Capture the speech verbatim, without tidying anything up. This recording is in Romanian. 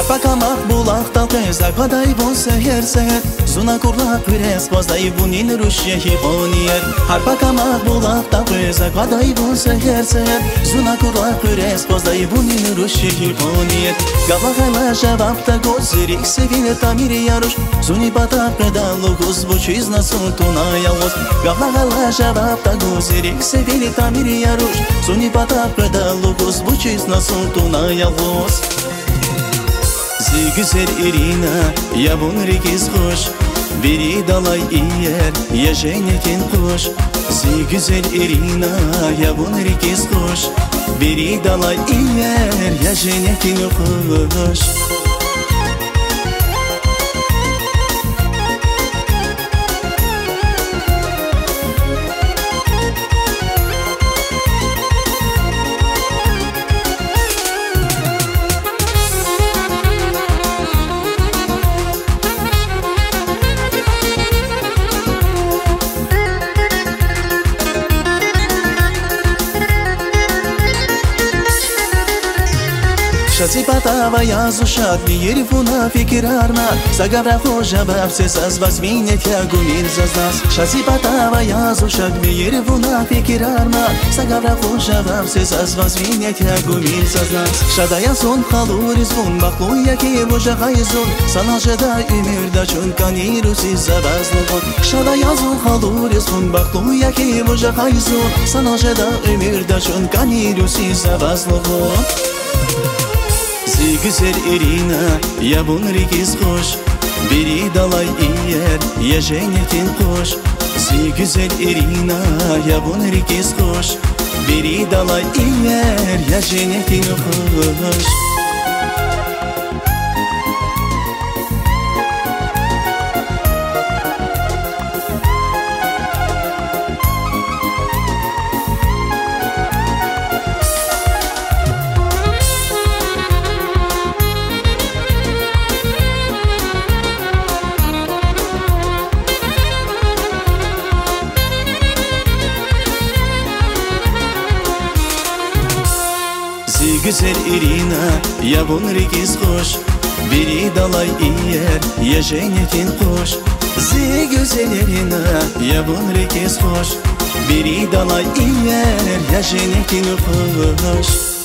Harpaka makbulak talqeza qaday von seher seher Zuna kurlak vires pozday bunin rushehi qonier Harpaka makbulak talqeza qaday von seher seher Zuna kurlak vires pozday bunin rushehi qonier Gavagala javapta gozirik sevil tamir yarush Zuni batak pedalo gozbuchiz nasun tunayalos Gavagala javapta gozirik sevil tamir yarush Zuni batak pedalo gozbuchiz nasun tunayalos Zi güzel Irina, ya bun rikiz hoş Biri dalay iyer, ya jenetin kuş Zi güzel Irina, ya bun rikiz hoş Biri dalay iyer, ya jenetin kuş Shazi patava yazushat mieri funa fikirarna Sagavra khoja babse sazvaz minet ya gumir zaznas Shazi patava yazushat mieri funa fikirarna Sagavra khoja babse sazvaz minet ya gumir zaznas Shadaya son khaluriz vun baklu yaki boja hayzun Sana jeda ümirda chunkani rusi zavazlugun Shadaya son khaluriz vun baklu yaki boja hayzun Sana jeda ümirda chunkani rusi zavazlugun Zi güzel Irina, ya bun rikiz hoş Biri dalay iyer, ya jenetin kuş Zi güzel Irina, ya bun rikiz hoş Biri dalay iyer, ya jenetin kuş Zi güzel Irina, ya bun rikiz hoş Biri dalay iyer, ya jenetin kuş Zi güzel Irina, ya bun rikiz hoş Biri dalay iyer, ya jenetin kuş